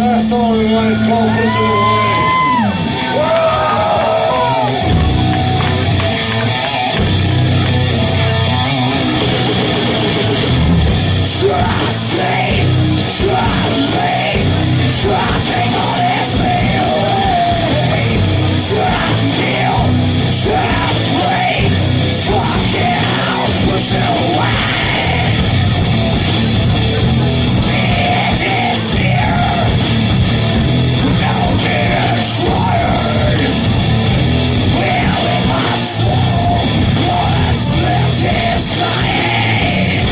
last song tonight is called Push It Away. Trust me, try to take all this pain away. Try to heal, try to break. Fuck it out, push it away. It is here, now being tired. Will in my soul, what's left is dying.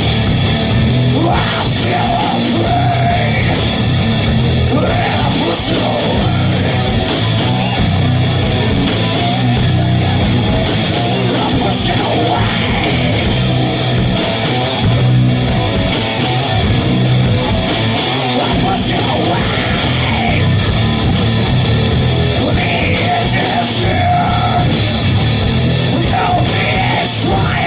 I feel afraid, and I push it away. I push it away. I push it away. The edge is here. No, it's right.